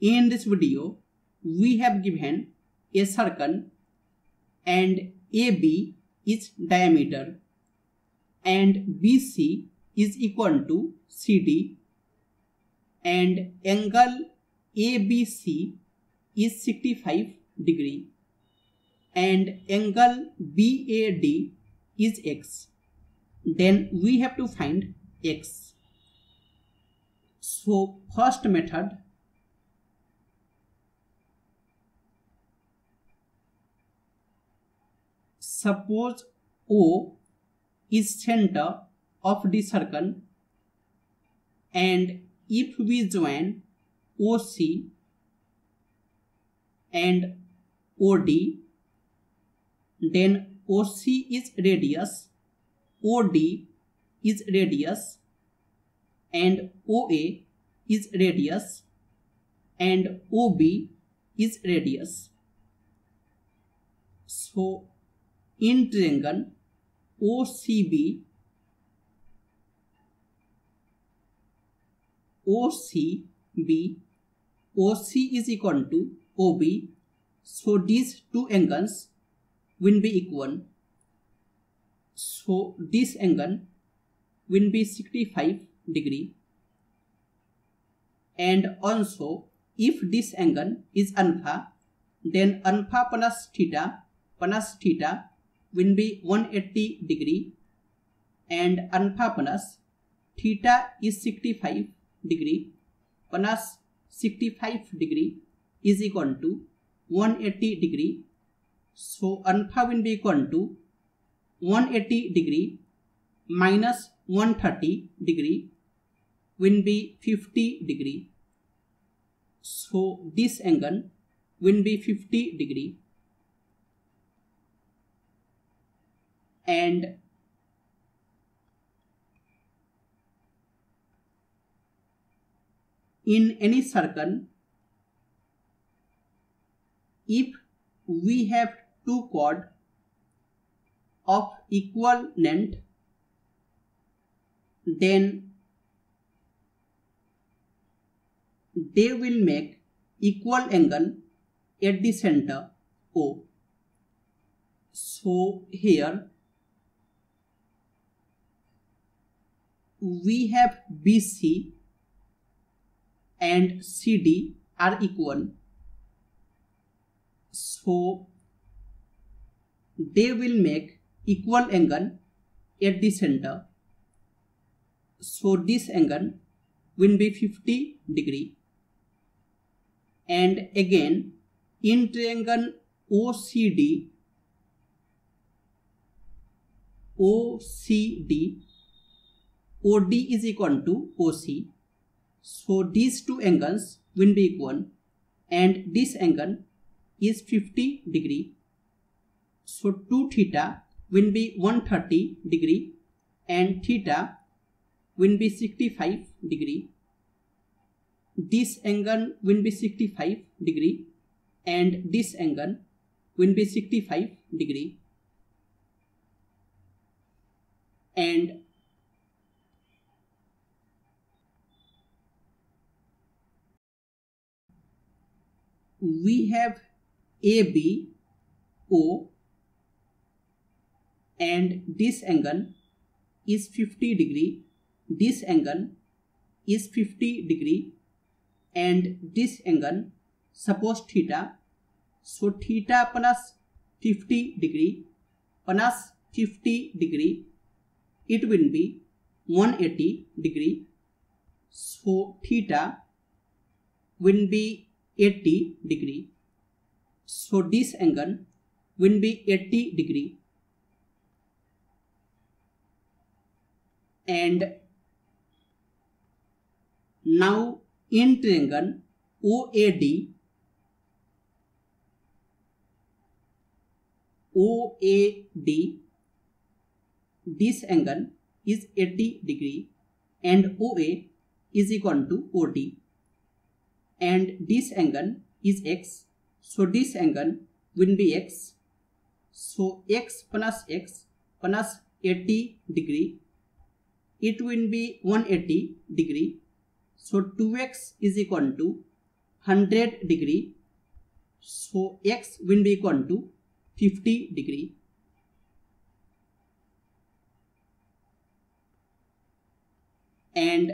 In this video, we have given a circle and AB is diameter and BC is equal to CD and angle ABC is 65 degree and angle BAD is X. Then we have to find X. So first method, suppose O is center of the circle and if we join OC and OD, then OC is radius, OD is radius and OA is radius and OB is radius. So in triangle OCB, OC is equal to OB, so these two angles will be equal. So this angle will be 65 degree, and also if this angle is alpha, then alpha plus theta will be 180 degree and alpha plus theta is 65 degree plus 65 degree is equal to 180 degree. So alpha will be equal to 180 degree minus 130 degree will be 50 degree. So this angle will be 50 degree. And in any circle, if we have two chords of equal length, then they will make equal angle at the center O. So here we have BC and CD are equal, so they will make equal angle at the center. So this angle will be 50 degree. And again in triangle OCD, OD is equal to OC. So these two angles will be equal and this angle is 50 degree. So 2 theta will be 130 degree and theta will be 65 degree. This angle will be 65 degree and this angle will be 65 degree. And we have ABO and this angle is 50 degree, this angle is 50 degree and this angle, suppose theta, so theta plus 50 degree plus 50 degree, it will be 180 degree. So theta will be 80 degree. So this angle will be 80 degree. And now in triangle OAD, this angle is 80 degree and OA is equal to OD. And this angle is X, so this angle will be X. So X plus 80 degree, it will be 180 degree. So 2x is equal to 100 degree. So x will be equal to 50 degree. And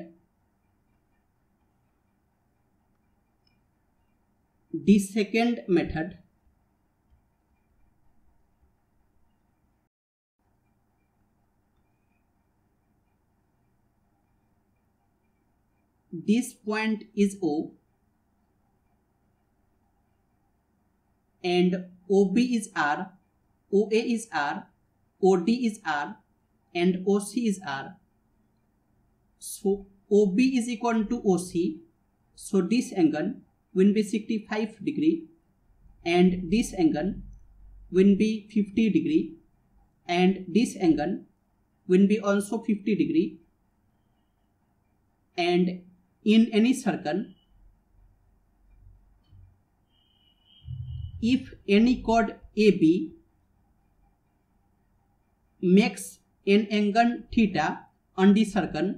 the second method, this point is O and OB is R, OA is R, OD is R, and OC is R. So OB is equal to OC, so this angle will be 65 degree and this angle will be 50 degree and this angle will be also 50 degree. And in any circle, if any chord AB makes an angle theta on the circle,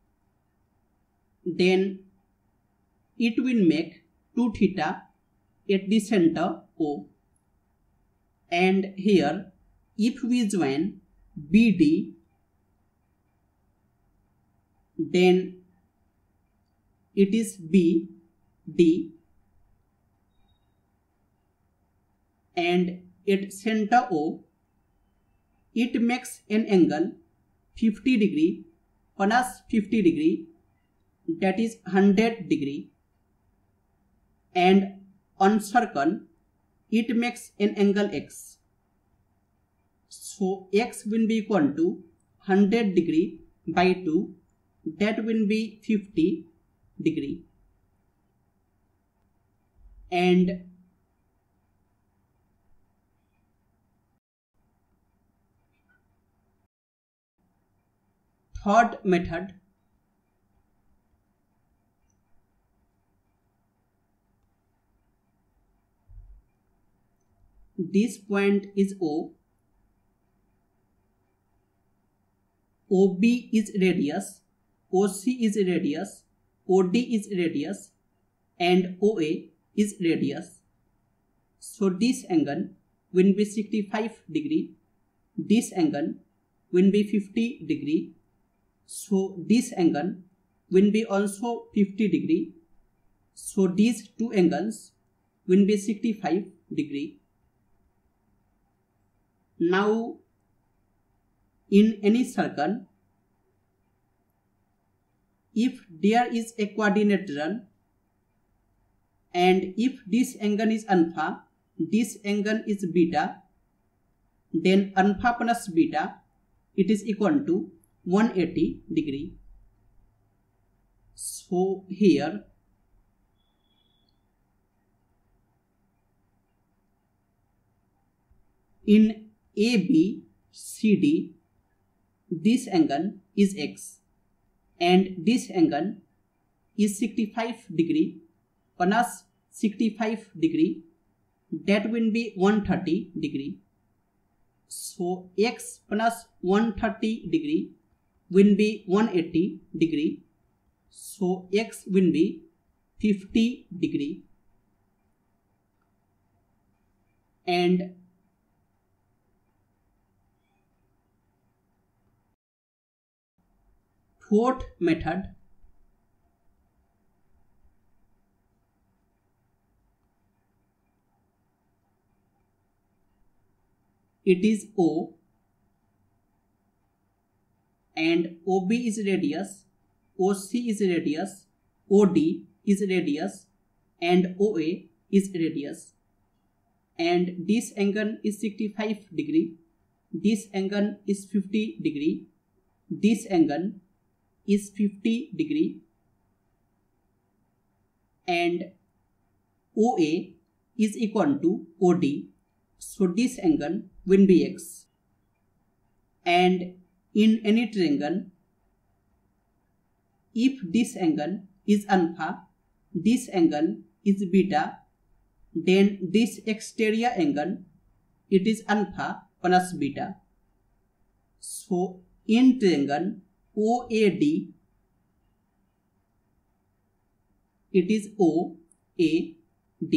then it will make 2 theta at the center O. And here, if we join BD, then it is BD, and at center O, it makes an angle 50 degree plus 50 degree, that is 100 degree, and on circle it makes an angle X. So X will be equal to 100 degree by 2, that will be 50 degree. And third method, this point is O, OB is radius, OC is radius, OD is radius, and OA is radius. So this angle will be 65 degree, this angle will be 50 degree, so this angle will be also 50 degree, so these two angles will be 65 degree. Now in any circle, if there is a quadrilateral and if this angle is alpha, this angle is beta, then alpha plus beta, it is equal to 180 degree. So here in ABCD, this angle is X and this angle is 65 degree plus 65 degree, that will be 130 degree. So X plus 130 degree will be 180 degree, so X will be 50 degree. And fourth method, it is O and OB is radius, OC is radius, OD is radius, and OA is radius, and this angle is 65 degree, this angle is 50 degree, this angle is 50 degree, and OA is equal to OD, so this angle will be X. And in any triangle, if this angle is alpha, this angle is beta, then this exterior angle, it is alpha plus beta. So in triangle OAD, it is O AD.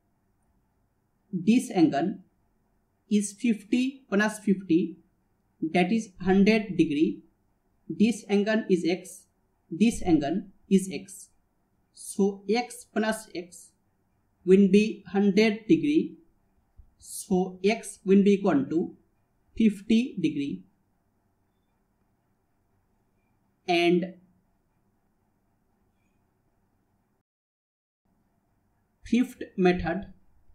This angle is 50 plus 50, that is 100 degree. This angle is x, this angle is x. So x plus x will be 100 degree. So x will be equal to 50 degree. And fifth method,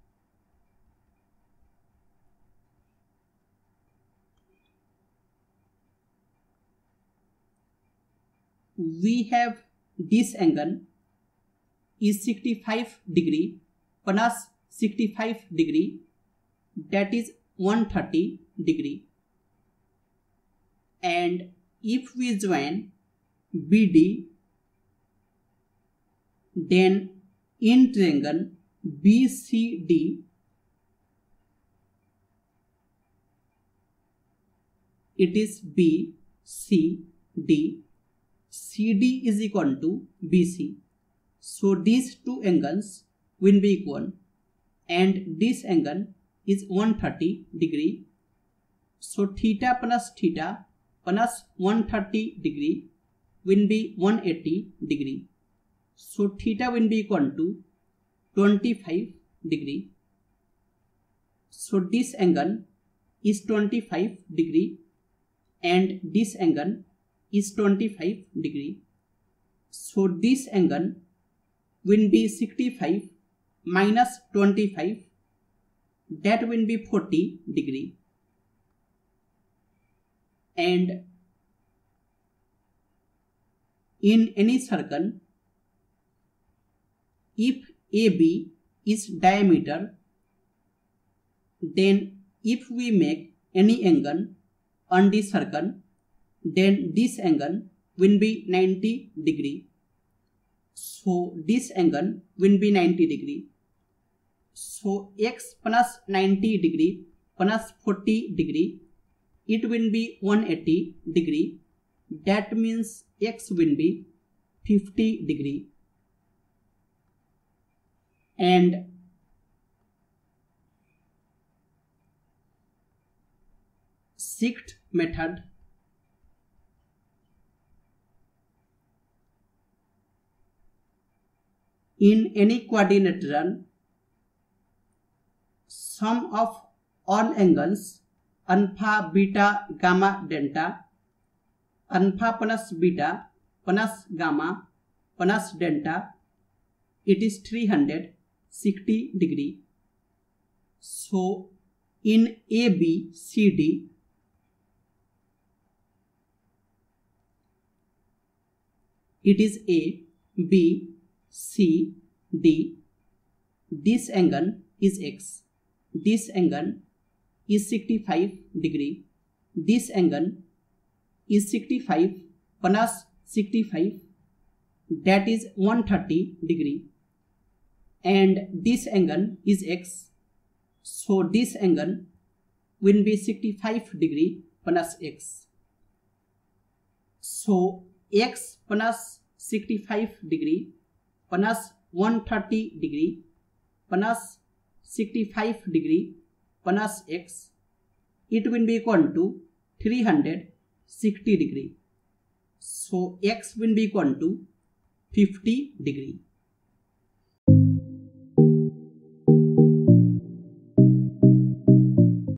we have this angle is 65 degree plus 65 degree, that is 130 degree. And if we join BD, then in triangle BCD, it is BCD. CD is equal to BC. So these two angles will be equal, and this angle is 130 degree. So theta plus theta plus 130 degree will be 180 degree. So theta will be equal to 25 degree. So this angle is 25 degree and this angle is 25 degree. So this angle will be 65 minus 25, that will be 40 degree. And in any circle, if AB is diameter, then if we make any angle on this circle, then this angle will be 90 degree. So this angle will be 90 degree. So x plus 90 degree plus 40 degree, it will be 180 degree. That means x will be 50 degree. And sixth method, in any quadrilateral, sum of all angles alpha, beta, gamma, delta, alpha plus beta plus gamma plus delta, it is 360 degree. So in ABCD, it is A, B, C, D. This angle is x. This angle is 65 degree. This angle is 65 plus 65, that is 130 degree. And this angle is x. So this angle will be 65 degree plus x. So x plus 65 degree plus 130 degree plus 65 degree plus x, it will be equal to 360 degree. So x will be equal to 50 degree.